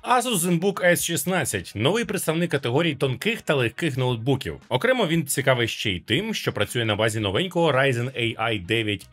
Asus ZenBook S16 – новий представник категорії тонких та легких ноутбуків. Окремо він цікавий ще й тим, що працює на базі новенького Ryzen AI 9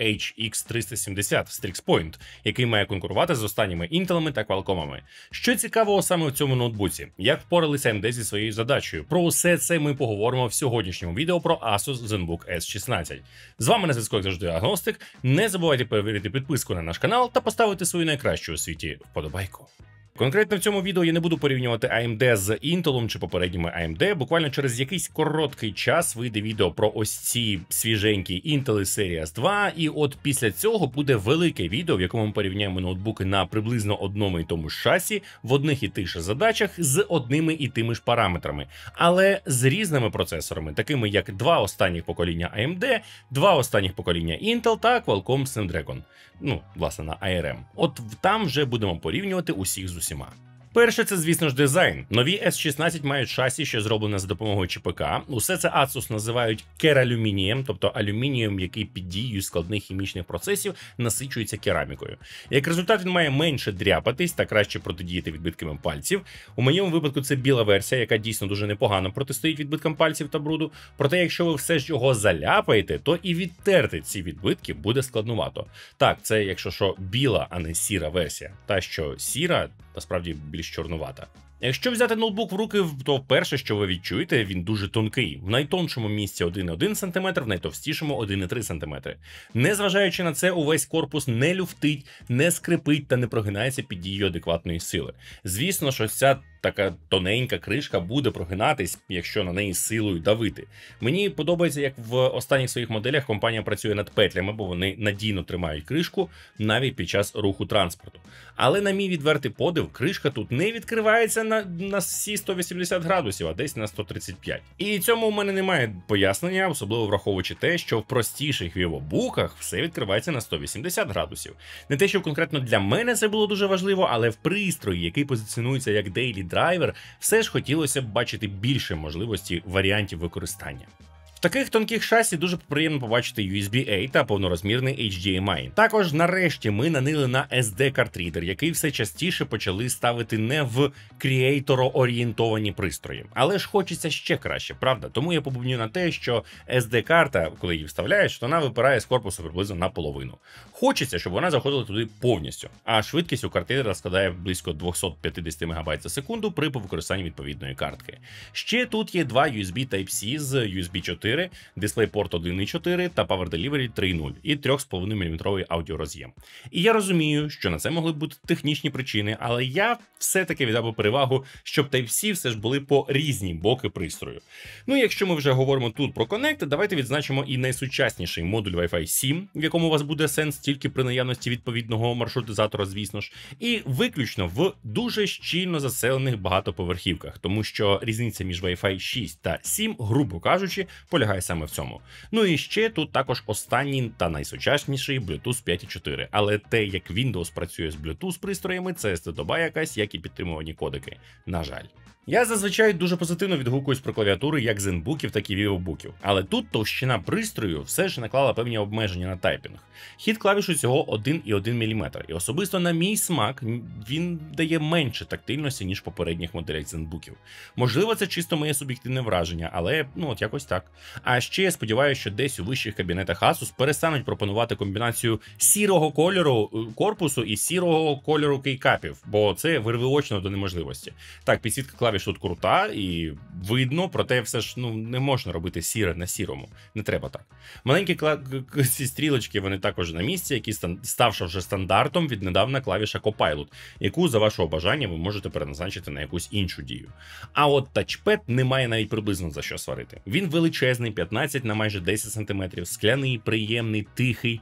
HX370 Strix Point, який має конкурувати з останніми Intel'ами та Qualcomm'ами. Що цікавого саме в цьому ноутбуці? Як впоралися AMD зі своєю задачею? Про усе це ми поговоримо в сьогоднішньому відео про Asus ZenBook S16. З вами на зв'язку, як завжди, Агностик. Не забувайте перевірити підписку на наш канал та поставити свою найкращу у світі вподобайку. Конкретно в цьому відео я не буду порівнювати AMD з Intel чи попередніми AMD. Буквально через якийсь короткий час вийде відео про ось ці свіженькі Intel Series 2, і от після цього буде велике відео, в якому ми порівняємо ноутбуки на приблизно одному і тому ж шасі, в одних і тих же задачах, з одними і тими ж параметрами, але з різними процесорами, такими як два останніх покоління AMD, два останніх покоління Intel та Qualcomm Snapdragon. Ну, власне, на ARM. От там вже будемо порівнювати усіх з усіма. Перше, це, звісно ж, дизайн. Нові S16 мають шасі, що зроблене за допомогою ЧПК. Усе це Asus називають кералюмінієм, тобто алюмінієм, який під дією складних хімічних процесів насичується керамікою. Як результат, він має менше дряпатись та краще протидіяти відбиткам пальців. У моєму випадку це біла версія, яка дійсно дуже непогано протистоїть відбиткам пальців та бруду. Проте, якщо ви все ж його заляпаєте, то і відтерти ці відбитки буде складнувато. Так, це якщо що біла, а не сіра версія. Та, що сіра, насправді більш чорнувата. Якщо взяти ноутбук в руки, то перше, що ви відчуєте, він дуже тонкий. В найтоншому місці 1,1 см, в найтовстішому 1,3 см. Незважаючи на це, увесь корпус не люфтить, не скрипить та не прогинається під дією адекватної сили. Звісно, що ця така тоненька кришка буде прогинатись, якщо на неї силою давити. Мені подобається, як в останніх своїх моделях компанія працює над петлями, бо вони надійно тримають кришку навіть під час руху транспорту. Але на мій відвертий подив, кришка тут не відкривається на всі 180 градусів, а десь на 135. І цьому у мене немає пояснення, особливо враховуючи те, що в простіших вівобуках все відкривається на 180 градусів. Не те, що конкретно для мене це було дуже важливо, але в пристрої, який позиціонується як Daily Driver, все ж хотілося б бачити більше можливості варіантів використання. В таких тонких шасі дуже приємно побачити USB-A та повнорозмірний HDMI. Також нарешті ми нанили на SD-картрідер, який все частіше почали ставити не в креатор-орієнтовані пристрої. Але ж хочеться ще краще, правда? Тому я побубню на те, що SD-карта, коли її вставляєш, то вона випирає з корпусу приблизно наполовину. Хочеться, щоб вона заходила туди повністю, а швидкість у картридера складає близько 250 МБ за секунду при використанні відповідної картки. Ще тут є два USB Type-C з USB 4, DisplayPort 1.4 та Power Delivery 3.0 і 3,5 мм аудіороз'єм. І я розумію, що на це могли б бути технічні причини, але я все-таки віддав би перевагу, щоб Type-C все ж були по різні боки пристрою. Ну і якщо ми вже говоримо тут про Connect, давайте відзначимо і найсучасніший модуль Wi-Fi 7, в якому у вас буде сенс тільки при наявності відповідного маршрутизатора, звісно ж, і виключно в дуже щільно заселених багатоповерхівках, тому що різниця між Wi-Fi 6 та 7, грубо кажучи, полягає саме в цьому. Ну і ще тут також останній та найсучасніший Bluetooth 5.4, але те, як Windows працює з Bluetooth пристроями, це стидоба якась, як і підтримувані кодеки. На жаль. Я зазвичай дуже позитивно відгукуюсь про клавіатури як зенбуків, так і вівобуків. Але тут товщина пристрою все ж наклала певні обмеження на тайпінг. Хід клавіш усього 1,1 мм, і особисто на мій смак він дає менше тактильності, ніж в попередніх моделях зенбуків. Можливо, це чисто моє суб'єктивне враження, але ну от якось так. А ще я сподіваюся, що десь у вищих кабінетах Asus перестануть пропонувати комбінацію сірого кольору корпусу і сірого кольору кейкапів, бо це вирве очно до неможливості. Так, підсвітка клавіш тут крута і видно, проте все ж не можна робити сіре на сірому. Не треба так. Маленькі ці стрілочки, вони також на місці, які ставши вже стандартом віднедавна клавіша Copilot, яку за вашого бажання ви можете переназначити на якусь іншу дію. А от тачпед не має навіть приблизно за що сварити. Він величезний, 15 на майже 10 см, скляний, приємний, тихий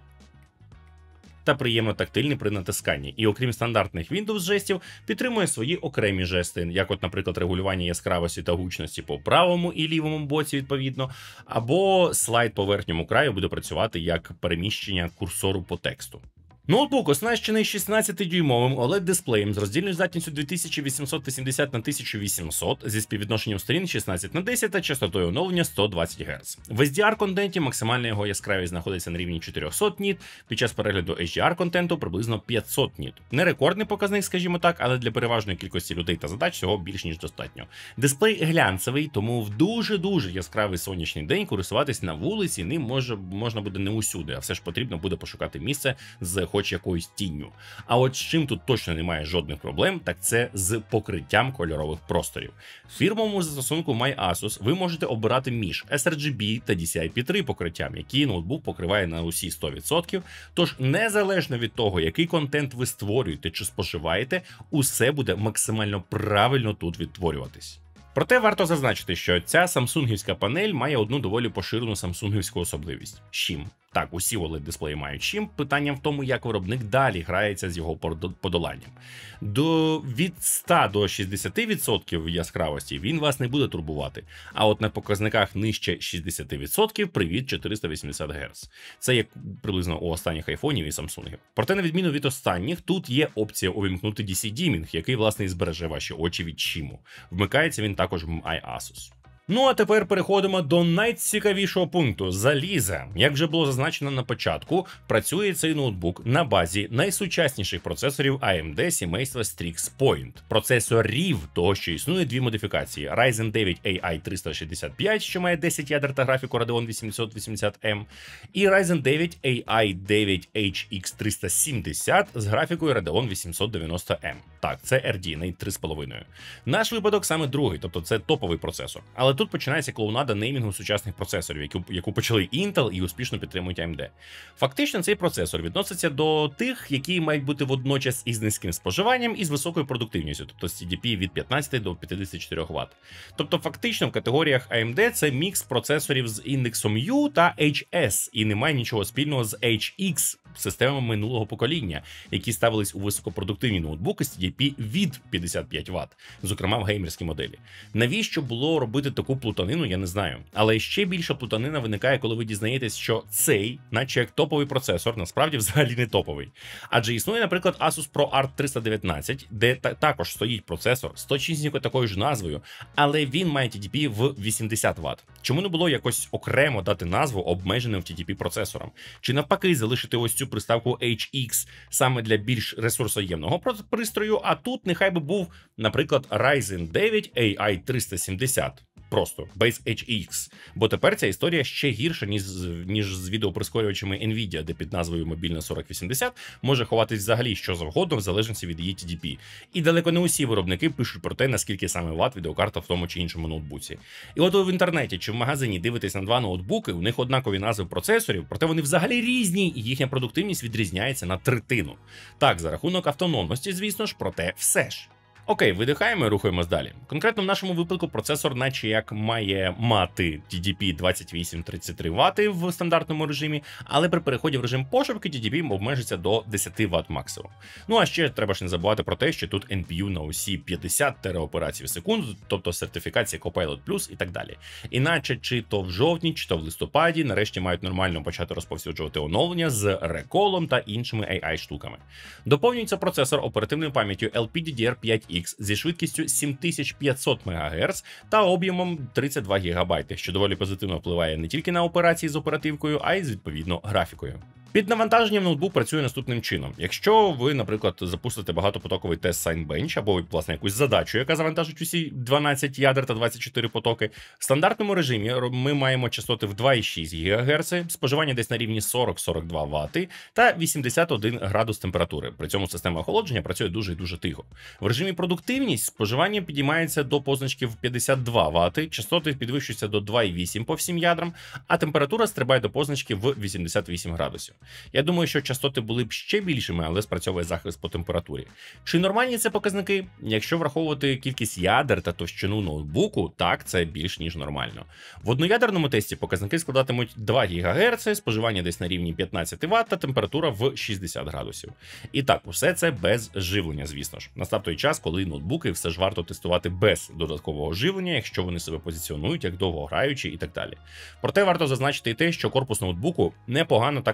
та приємно тактильний при натисканні. І окрім стандартних Windows жестів, підтримує свої окремі жести, як от, наприклад, регулювання яскравості та гучності по правому і лівому боці відповідно, або слайд по верхньому краю буде працювати як переміщення курсору по тексту. Ноутбук оснащений 16-дюймовим OLED-дисплеєм з роздільною здатністю 2880 на 1800 зі співвідношенням сторін 16:10 та частотою оновлення 120 Гц. В SDR-контенті максимальна його яскравість знаходиться на рівні 400 ніт, під час перегляду HDR-контенту приблизно 500 ніт. Не рекордний показник, скажімо так, але для переважної кількості людей та задач цього більш ніж достатньо. Дисплей глянцевий, тому в дуже-дуже яскравий сонячний день користуватись на вулиці ним можна буде не усюди, а все ж потрібно буде пошукати місце з хоч якоюсь тінню. А от з чим тут точно немає жодних проблем, так це з покриттям кольорових просторів. В фірмовому застосунку MyAsus ви можете обирати між sRGB та DCI-P3 покриттям, які ноутбук покриває на усі 100%, тож незалежно від того, який контент ви створюєте чи споживаєте, усе буде максимально правильно тут відтворюватись. Проте варто зазначити, що ця самсунгівська панель має одну доволі поширену самсунгівську особливість – щім. Так, усі OLED-дисплеї мають щім, питання в тому, як виробник далі грається з його подоланням. Від 100 до 60% яскравості він вас не буде турбувати, а от на показниках нижче 60% привід 480 Гц. Це як приблизно у останніх айфонів і самсунгів. Проте, на відміну від останніх, тут є опція увімкнути DC-дімінг, який, власне, і збереже ваші очі від щіму. Вмикається він також в MyAsus. Ну а тепер переходимо до найцікавішого пункту – заліза. Як вже було зазначено на початку, працює цей ноутбук на базі найсучасніших процесорів AMD сімейства Strix Point. Процесорів того, що існує дві модифікації – Ryzen 9 AI 365, що має 10 ядер та графіку Radeon 880M, і Ryzen 9 AI 9 HX 370 з графікою Radeon 890M. Так, це RDNA 3.5. Наш випадок саме другий, тобто це топовий процесор. Але тут починається клоунада неймінгу сучасних процесорів, яку почали Intel і успішно підтримують AMD. Фактично, цей процесор відноситься до тих, які мають бути водночас із низьким споживанням і з високою продуктивністю, тобто CDP від 15 до 54 Вт. Тобто, фактично, в категоріях AMD це мікс процесорів з індексом U та HS, і немає нічого спільного з HX, системами минулого покоління, які ставились у високопродуктивні ноутбуки з CDP від 55 Вт, зокрема в геймерській моделі. Навіщо було робити таку плутанину, я не знаю. Але ще більша плутанина виникає, коли ви дізнаєтесь, що цей, наче як топовий процесор, насправді взагалі не топовий. Адже існує, наприклад, Asus ProArt 319, де також стоїть процесор з точнісінько такою ж назвою, але він має TDP в 80 Вт. Чому не було якось окремо дати назву обмеженим в TDP процесорам? Чи навпаки залишити ось цю приставку HX саме для більш ресурсоємного пристрою, а тут нехай би був, наприклад, Ryzen 9 AI 370. Просто без HX. Бо тепер ця історія ще гірша, ніж з відеоприскорювачами Nvidia, де під назвою мобільна 4080 може ховатись взагалі що завгодно в залежності від її TDP. І далеко не усі виробники пишуть про те, наскільки саме ват відеокарта в тому чи іншому ноутбуці. І от ви в інтернеті чи в магазині дивитесь на два ноутбуки, у них однакові назви процесорів, проте вони взагалі різні, і їхня продуктивність відрізняється на третину. Так, за рахунок автономності, звісно ж, проте все ж. Окей, видихаємо і рухаємось далі. Конкретно в нашому випадку процесор наче як має мати TDP 28-33 Вт в стандартному режимі, але при переході в режим пошуку TDP обмежиться до 10 Вт максимум. Ну а ще треба ж не забувати про те, що тут NPU на усі 50 тераоперацій в секунду, тобто сертифікація Copilot Plus і так далі. Іначе чи то в жовтні, чи то в листопаді нарешті мають нормально почати розповсюджувати оновлення з реколом та іншими AI-штуками. Доповнюється процесор оперативною пам'яттю LPDDR5X зі швидкістю 7500 МГц та об'ємом 32 ГБ, що доволі позитивно впливає не тільки на операції з оперативкою, а й з відповідно графікою. Під навантаженням ноутбук працює наступним чином. Якщо ви, наприклад, запустите багатопотоковий тест Signbench або, власне, якусь задачу, яка завантажить усі 12 ядер та 24 потоки, в стандартному режимі ми маємо частоти в 2,6 ГГц, споживання десь на рівні 40-42 Вт та 81 градус температури. При цьому система охолодження працює дуже і дуже тихо. В режимі продуктивність споживання підіймається до позначки в 52 Вт, частоти підвищуються до 2,8 по всім ядрам, а температура стрибає до позначки в 88 градусів. Я думаю, що частоти були б ще більшими, але спрацьовує захист по температурі. Чи нормальні це показники? Якщо враховувати кількість ядер та товщину ноутбуку, так, це більш ніж нормально. В одноядерному тесті показники складатимуть 2 ГГц, споживання десь на рівні 15 Вт та температура в 60 градусів. І так, усе це без живлення, звісно ж. Настав той час, коли ноутбуки все ж варто тестувати без додаткового живлення, якщо вони себе позиціонують як довгограючі і так далі. Проте варто зазначити і те, що корпус ноутбуку непогано так нагріває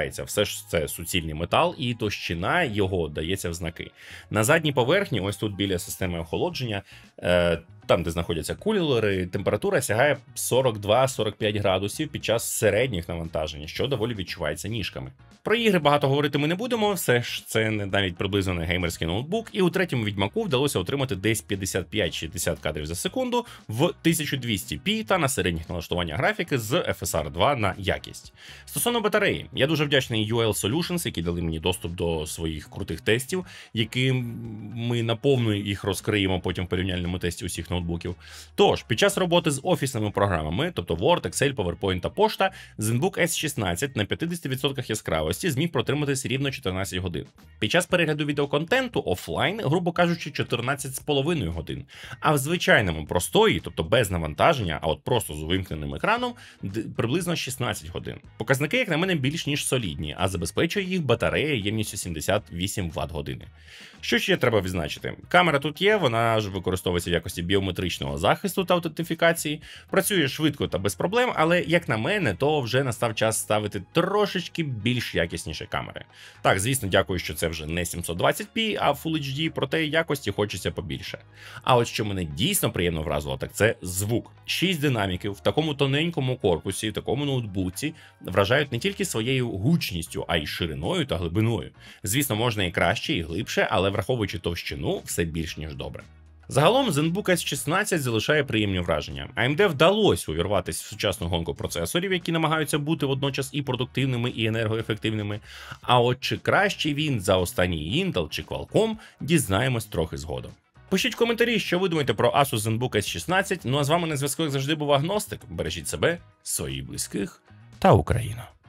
розкривається. Все ж це суцільний метал, і товщина його дається в знаки. На задній поверхні, ось тут біля системи охолодження, там, де знаходяться кулери, температура сягає 42-45 градусів під час середніх навантажень, що доволі відчувається ніжками. Про ігри багато говорити ми не будемо, все ж це не навіть приблизно не геймерський ноутбук, і у третьому Відьмаку вдалося отримати десь 55-60 кадрів за секунду в 1200p та на середніх налаштуваннях графіки з FSR 2 на якість. Стосовно батареї, я дуже вдячний UL Solutions, які дали мені доступ до своїх крутих тестів, які ми наповну їх розкриємо потім в порівняльному тесті усіх ноутбуків. Тож, під час роботи з офісними програмами, тобто Word, Excel, PowerPoint та пошта, ZenBook S16 на 50% яскравості зміг протриматись рівно 14 годин. Під час перегляду відеоконтенту офлайн, грубо кажучи, 14,5 годин. А в звичайному простої, тобто без навантаження, а от просто з увімкненим екраном, приблизно 16 годин. Показники, як на мене, більш ніж солідні, а забезпечує їх батарея ємністю 78 Вт-години. Що ще треба відзначити? Камера тут є, вона ж використовується в якості біометричного захисту та аутентифікації, працює швидко та без проблем, але, як на мене, то вже настав час ставити трошечки більш якісніші камери. Так, звісно, дякую, що це вже не 720p, а Full HD, проте якості хочеться побільше. А от що мене дійсно приємно вразило, так це звук. 6 динаміків в такому тоненькому корпусі, в такому ноутбуці вражають не тільки своєю гучністю, а й шириною та глибиною. Звісно, можна і краще, і глибше, але враховуючи товщину, все більш ніж добре. Загалом ZenBook S16 залишає приємні враження. AMD вдалося увірватися в сучасну гонку процесорів, які намагаються бути водночас і продуктивними, і енергоефективними. А от чи кращий він за останній Intel чи Qualcomm, дізнаємось трохи згодом. Пишіть в коментарі, що ви думаєте про Asus ZenBook S16, ну а з вами на зв'язку, як завжди, був Агностик. Бережіть себе, своїх близьких та Україну.